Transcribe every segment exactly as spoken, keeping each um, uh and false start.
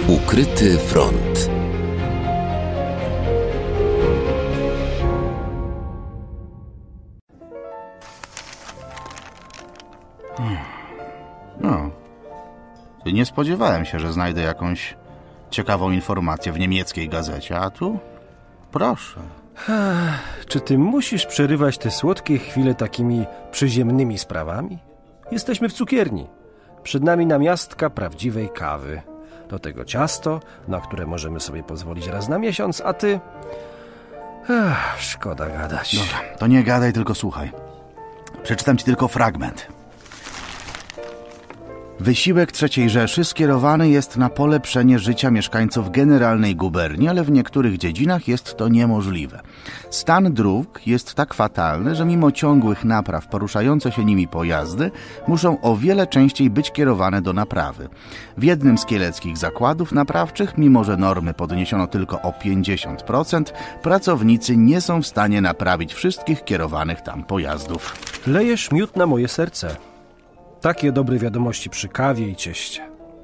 Ukryty front. No, nie spodziewałem się, że znajdę jakąś ciekawą informację w niemieckiej gazecie, a tu proszę. Czy ty musisz przerywać te słodkie chwile takimi przyziemnymi sprawami? Jesteśmy w cukierni. Przed nami namiastka prawdziwej kawy. Do tego ciasto, na które możemy sobie pozwolić raz na miesiąc, a ty... Ach, szkoda gadać. Dobra, to nie gadaj, tylko słuchaj. Przeczytam ci tylko fragment. Wysiłek trzeciej Rzeszy skierowany jest na polepszenie życia mieszkańców generalnej guberni, ale w niektórych dziedzinach jest to niemożliwe. Stan dróg jest tak fatalny, że mimo ciągłych napraw poruszające się nimi pojazdy muszą o wiele częściej być kierowane do naprawy. W jednym z kieleckich zakładów naprawczych, mimo że normy podniesiono tylko o pięćdziesiąt procent, pracownicy nie są w stanie naprawić wszystkich kierowanych tam pojazdów. Lejesz miód na moje serce. Takie dobre wiadomości przy kawie i cieście.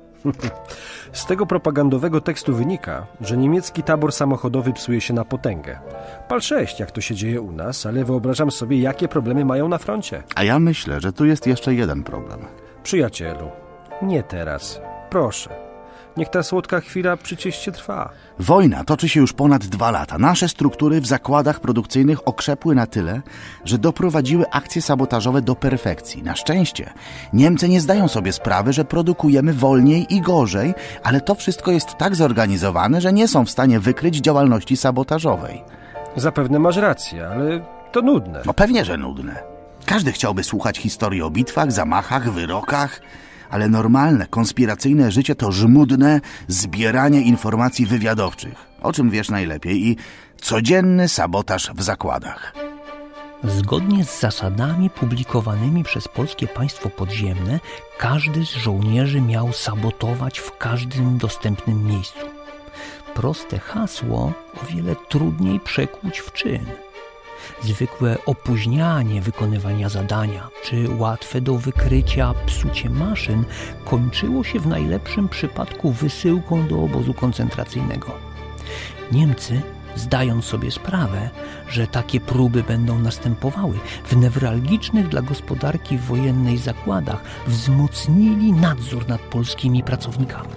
Z tego propagandowego tekstu wynika, że niemiecki tabor samochodowy psuje się na potęgę. Pal sześć, jak to się dzieje u nas, ale wyobrażam sobie, jakie problemy mają na froncie. A ja myślę, że tu jest jeszcze jeden problem. Przyjacielu, nie teraz. Proszę. Niech ta słodka chwila przy cieście trwa. Wojna toczy się już ponad dwa lata. Nasze struktury w zakładach produkcyjnych okrzepły na tyle, że doprowadziły akcje sabotażowe do perfekcji. Na szczęście Niemcy nie zdają sobie sprawy, że produkujemy wolniej i gorzej, ale to wszystko jest tak zorganizowane, że nie są w stanie wykryć działalności sabotażowej. Zapewne masz rację, ale to nudne. No pewnie, że nudne. Każdy chciałby słuchać historii o bitwach, zamachach, wyrokach, ale normalne, konspiracyjne życie to żmudne zbieranie informacji wywiadowczych, o czym wiesz najlepiej, i codzienny sabotaż w zakładach. Zgodnie z zasadami publikowanymi przez Polskie Państwo Podziemne, każdy z żołnierzy miał sabotować w każdym dostępnym miejscu. Proste hasło o wiele trudniej przekuć w czyn. Zwykłe opóźnianie wykonywania zadania czy łatwe do wykrycia psucie maszyn kończyło się w najlepszym przypadku wysyłką do obozu koncentracyjnego. Niemcy, zdając sobie sprawę, że takie próby będą następowały, w newralgicznych dla gospodarki wojennej zakładach wzmocnili nadzór nad polskimi pracownikami.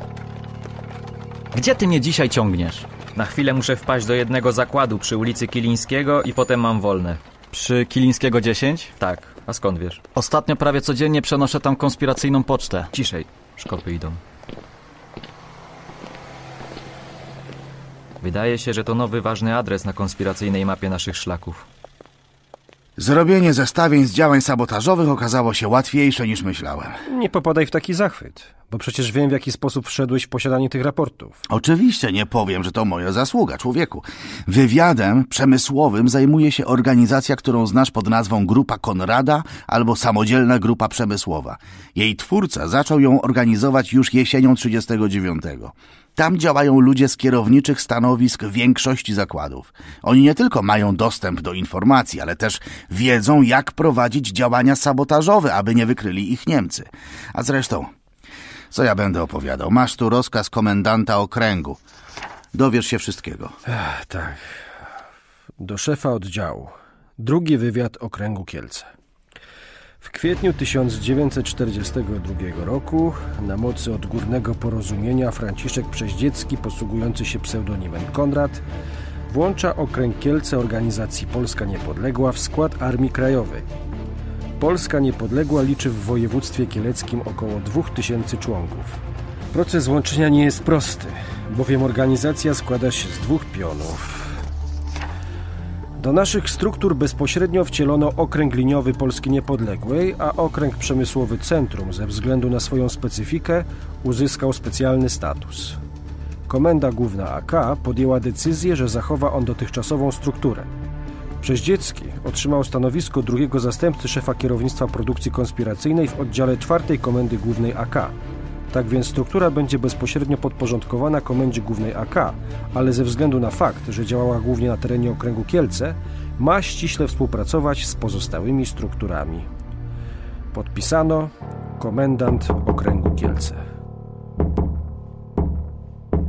Gdzie ty mnie dzisiaj ciągniesz? Na chwilę muszę wpaść do jednego zakładu przy ulicy Kilińskiego i potem mam wolne. Przy Kilińskiego dziesięć? Tak, a skąd wiesz? Ostatnio prawie codziennie przenoszę tam konspiracyjną pocztę. Ciszej, szkorpy idą. Wydaje się, że to nowy ważny adres na konspiracyjnej mapie naszych szlaków. Zrobienie zestawień z działań sabotażowych okazało się łatwiejsze niż myślałem. Nie popadaj w taki zachwyt, bo przecież wiem, w jaki sposób wszedłeś w posiadanie tych raportów. Oczywiście nie powiem, że to moja zasługa, człowieku. Wywiadem przemysłowym zajmuje się organizacja, którą znasz pod nazwą Grupa Konrada albo Samodzielna Grupa Przemysłowa. Jej twórca zaczął ją organizować już jesienią trzydziestego dziewiątego. Tam działają ludzie z kierowniczych stanowisk większości zakładów. Oni nie tylko mają dostęp do informacji, ale też wiedzą, jak prowadzić działania sabotażowe, aby nie wykryli ich Niemcy. A zresztą, co ja będę opowiadał? Masz tu rozkaz komendanta okręgu. Dowiesz się wszystkiego. Ech, tak. Do szefa oddziału. Drugi wywiad okręgu Kielce. W kwietniu tysiąc dziewięćset czterdziestego drugiego roku na mocy odgórnego porozumienia Franciszek Przeździecki, posługujący się pseudonimem Konrad, włącza okręg Kielce organizacji Polska Niepodległa w skład Armii Krajowej. Polska Niepodległa liczy w województwie kieleckim około dwóch tysięcy członków. Proces łączenia nie jest prosty, bowiem organizacja składa się z dwóch pionów. Do naszych struktur bezpośrednio wcielono okręg liniowy Polski Niepodległej, a okręg przemysłowy Centrum ze względu na swoją specyfikę uzyskał specjalny status. Komenda Główna A K podjęła decyzję, że zachowa on dotychczasową strukturę. Przeździecki otrzymał stanowisko drugiego zastępcy szefa kierownictwa produkcji konspiracyjnej w oddziale czwartej Komendy Głównej A K. Tak więc struktura będzie bezpośrednio podporządkowana Komendzie Głównej A K, ale ze względu na fakt, że działała głównie na terenie okręgu Kielce, ma ściśle współpracować z pozostałymi strukturami. Podpisano komendant okręgu Kielce.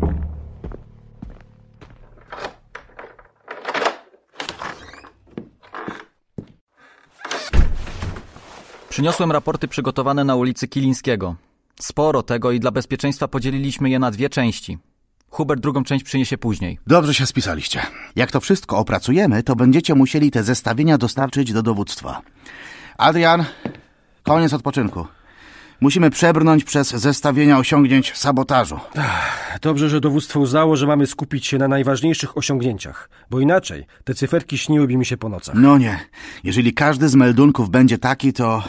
Przyniosłem raporty przygotowane na ulicy Kilińskiego. Sporo tego i dla bezpieczeństwa podzieliliśmy je na dwie części. Hubert drugą część przyniesie później. Dobrze się spisaliście. Jak to wszystko opracujemy, to będziecie musieli te zestawienia dostarczyć do dowództwa. Adrian, koniec odpoczynku. Musimy przebrnąć przez zestawienia osiągnięć sabotażu. Dobrze, że dowództwo uznało, że mamy skupić się na najważniejszych osiągnięciach, bo inaczej te cyferki śniłyby mi się po nocach. No nie. Jeżeli każdy z meldunków będzie taki, to...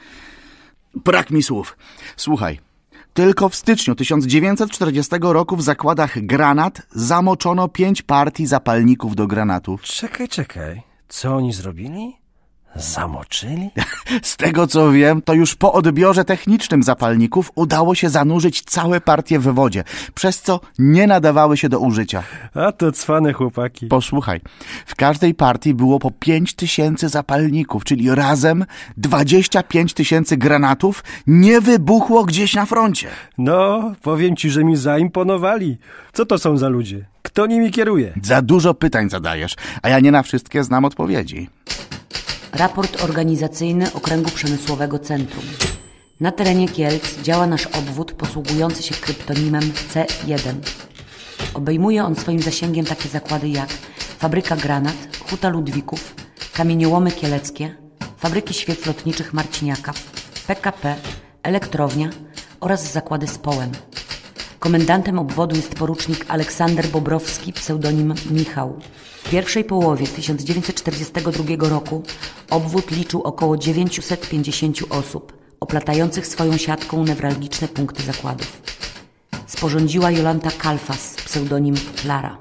Brak mi słów. Słuchaj. Tylko w styczniu tysiąc dziewięćset czterdziestego roku w zakładach Granat zamoczono pięć partii zapalników do granatów. Czekaj, czekaj. Co oni zrobili? Zamoczyli? Z tego co wiem, to już po odbiorze technicznym zapalników udało się zanurzyć całe partie w wodzie, przez co nie nadawały się do użycia. A to cwane chłopaki. Posłuchaj, w każdej partii było po pięć tysięcy zapalników, czyli razem dwadzieścia pięć tysięcy granatów nie wybuchło gdzieś na froncie. No, powiem ci, że mi zaimponowali. Co to są za ludzie? Kto nimi kieruje? Za dużo pytań zadajesz, a ja nie na wszystkie znam odpowiedzi. Raport organizacyjny Okręgu Przemysłowego Centrum. Na terenie Kielc działa nasz obwód posługujący się kryptonimem C jeden. Obejmuje on swoim zasięgiem takie zakłady jak Fabryka Granat, Huta Ludwików, Kamieniołomy Kieleckie, Fabryki Świec Lotniczych Marciniaka, P K P, Elektrownia oraz zakłady z Połem. Komendantem obwodu jest porucznik Aleksander Bobrowski, pseudonim Michał. W pierwszej połowie tysiąc dziewięćset czterdziestego drugiego roku obwód liczył około dziewięćset pięćdziesiąt osób, oplatających swoją siatką newralgiczne punkty zakładów. Sporządziła Jolanta Kalfas, pseudonim Klara.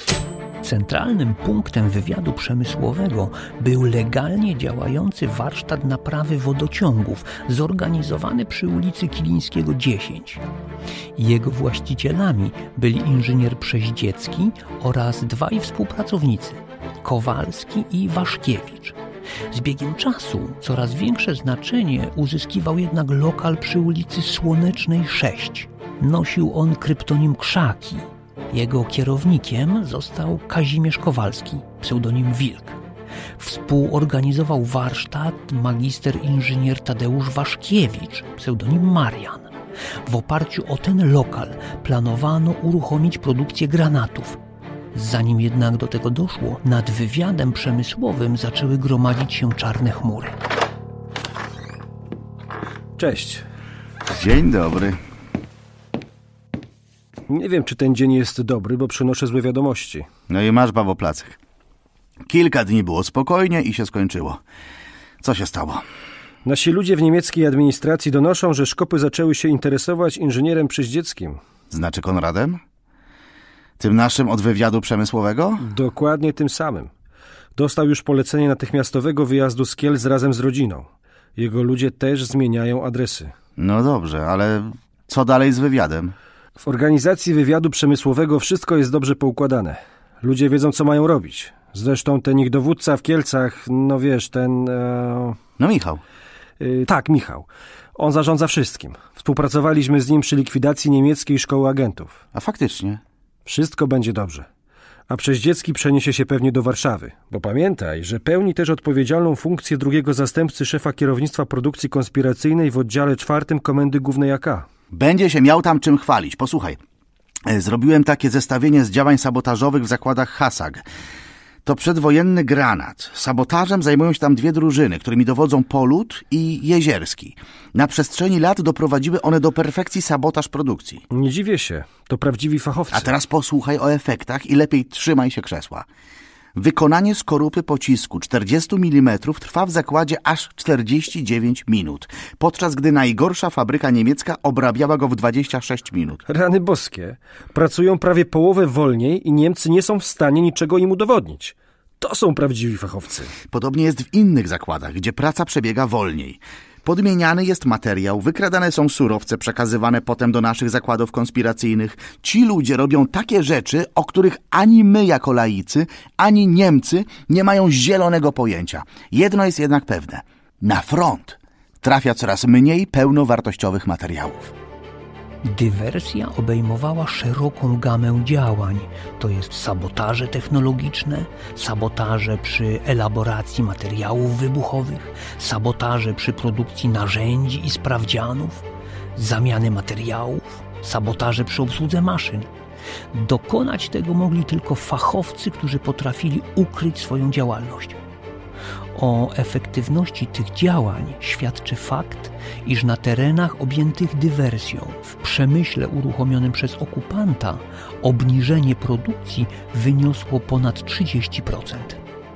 Centralnym punktem wywiadu przemysłowego był legalnie działający warsztat naprawy wodociągów zorganizowany przy ulicy Kilińskiego dziesięć. Jego właścicielami byli inżynier Przeździecki oraz dwaj współpracownicy – Kowalski i Waszkiewicz. Z biegiem czasu coraz większe znaczenie uzyskiwał jednak lokal przy ulicy Słonecznej sześć. Nosił on kryptonim Krzaki. Jego kierownikiem został Kazimierz Kowalski, pseudonim Wilk. Współorganizował warsztat magister inżynier Tadeusz Waszkiewicz, pseudonim Marian. W oparciu o ten lokal planowano uruchomić produkcję granatów. Zanim jednak do tego doszło, nad wywiadem przemysłowym zaczęły gromadzić się czarne chmury. Cześć. Dzień dobry. Nie wiem, czy ten dzień jest dobry, bo przynoszę złe wiadomości. No i masz bawoplacek. Kilka dni było spokojnie i się skończyło. Co się stało? Nasi ludzie w niemieckiej administracji donoszą, że szkopy zaczęły się interesować inżynierem Przeździeckim. Znaczy Konradem? Tym naszym od wywiadu przemysłowego? Dokładnie tym samym. Dostał już polecenie natychmiastowego wyjazdu z Kielc razem z rodziną. Jego ludzie też zmieniają adresy. No dobrze, ale co dalej z wywiadem? W organizacji wywiadu przemysłowego wszystko jest dobrze poukładane. Ludzie wiedzą, co mają robić. Zresztą ten ich dowódca w Kielcach, no wiesz, ten... E... No Michał. Yy, tak, Michał. On zarządza wszystkim. Współpracowaliśmy z nim przy likwidacji niemieckiej szkoły agentów. A faktycznie? Wszystko będzie dobrze. A Przeździecki przeniesie się pewnie do Warszawy. Bo pamiętaj, że pełni też odpowiedzialną funkcję drugiego zastępcy szefa kierownictwa produkcji konspiracyjnej w oddziale czwartym Komendy Głównej A K. Będzie się miał tam czym chwalić. Posłuchaj, zrobiłem takie zestawienie z działań sabotażowych w zakładach Hasag. To przedwojenny granat. Sabotażem zajmują się tam dwie drużyny, którymi dowodzą Polut i Jezierski. Na przestrzeni lat doprowadziły one do perfekcji sabotaż produkcji. Nie dziwię się. To prawdziwi fachowcy. A teraz posłuchaj o efektach i lepiej trzymaj się krzesła. Wykonanie skorupy pocisku czterdzieści milimetrów trwa w zakładzie aż czterdzieści dziewięć minut, podczas gdy najgorsza fabryka niemiecka obrabiała go w dwadzieścia sześć minut. Rany boskie. Pracują prawie połowę wolniej i Niemcy nie są w stanie niczego im udowodnić. To są prawdziwi fachowcy. Podobnie jest w innych zakładach, gdzie praca przebiega wolniej. Podmieniany jest materiał, wykradane są surowce przekazywane potem do naszych zakładów konspiracyjnych. Ci ludzie robią takie rzeczy, o których ani my jako laicy, ani Niemcy nie mają zielonego pojęcia. Jedno jest jednak pewne. Na front trafia coraz mniej pełnowartościowych materiałów. Dywersja obejmowała szeroką gamę działań, to jest sabotaże technologiczne, sabotaże przy elaboracji materiałów wybuchowych, sabotaże przy produkcji narzędzi i sprawdzianów, zamiany materiałów, sabotaże przy obsłudze maszyn. Dokonać tego mogli tylko fachowcy, którzy potrafili ukryć swoją działalność. O efektywności tych działań świadczy fakt, iż na terenach objętych dywersją, w przemyśle uruchomionym przez okupanta, obniżenie produkcji wyniosło ponad trzydzieści procent.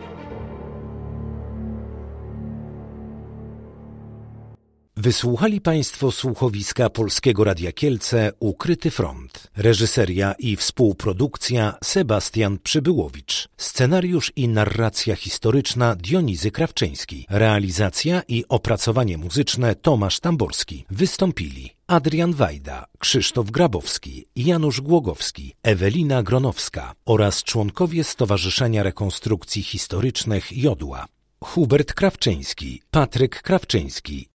Wysłuchali Państwo słuchowiska Polskiego Radia Kielce Ukryty Front. Reżyseria i współprodukcja Sebastian Przybyłowicz. Scenariusz i narracja historyczna Dionizy Krawczyński. Realizacja i opracowanie muzyczne Tomasz Tamborski. Wystąpili Adrian Wajda, Krzysztof Grabowski, Janusz Głogowski, Ewelina Gronowska oraz członkowie Stowarzyszenia Rekonstrukcji Historycznych Jodła. Hubert Krawczyński, Patryk Krawczyński,